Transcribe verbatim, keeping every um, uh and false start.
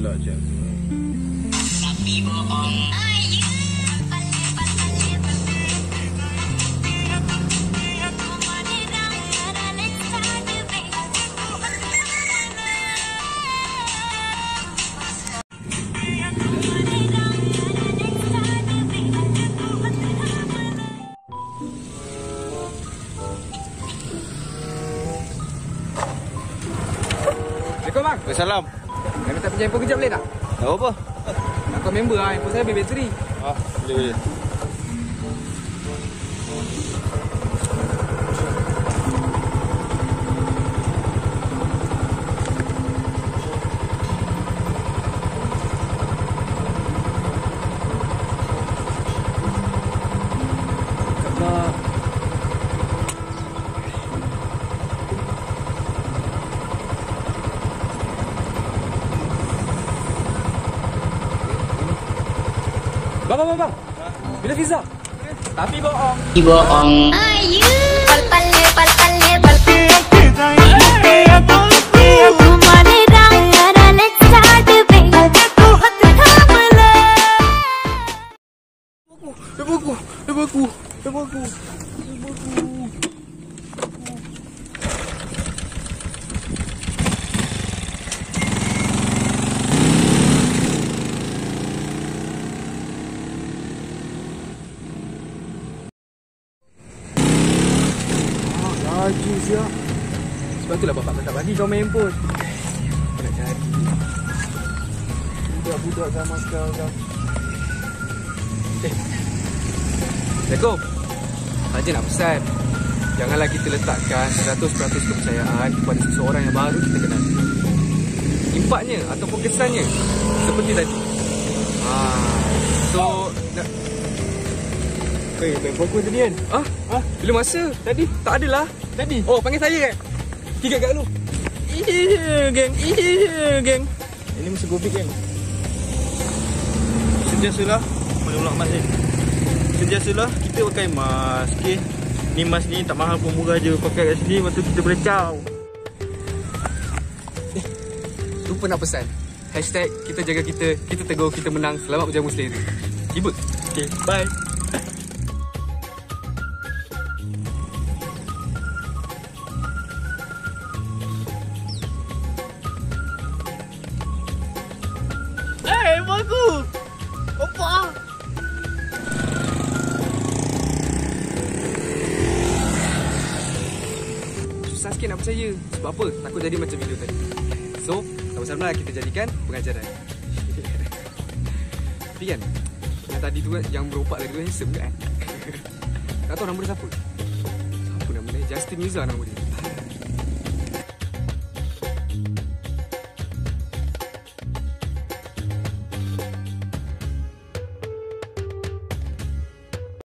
pula je. Tapi bohong. Assalamualaikum bang. Waalaikumsalam. Saya minta pinjam handphone kejap boleh tak? Tak apa. Aku member lah, handphone saya habis bateri. Ah, boleh boleh. Bang, bang, bang, bang. Bila visa? Tapi bohong. Bohong. Ayu, pal palle, pal palle, pal palle. Tumhare rang yara, let's start the way. Tu hat thamle. Ibu aku, ibu aku, ibu aku, ibu aku. Laju siap. Sebab itulah bapak tak bagi kau main handphone. Kau nak cari budak-budak zaman sekarang. Eh, Assalamualaikum. Saja nak pesan, janganlah kita letakkan seratus peratus kepercayaan kepada seseorang yang baru kita kenal. Impaknya ataupun kesannya seperti tadi. Ah, so nak Eh, main pokok tadi kan? Ah? Ah? Bila masa? Tadi? Tak adalah. Tadi? Oh, panggil saya kan? Tiga kat lu. Iya, geng. Iya, geng. Ini mesti gobik kan? Sentiasalah menolak mask ni. Sentiasalah kita pakai mask, okey. Ni mask ni tak mahal pun, murah je. Pakai kat sini, lepas tu kita boleh caw. Eh, lupa nak pesan. Hashtag kita jaga kita, kita tegur, kita menang. Selamat berjamu selera. Tiba. Okay, bye. Eh, bagus. Apa? Susah sikit nak percaya. Sebab apa? Takut jadi macam video tadi. So, sama-sama kita jadikan pengajaran. Tapi kan, yang tadi tu kan, yang berompak lagi tu handsome kan? Tak tahu nama dia siapa? Siapa nama dia? Justin Mirza nama dia.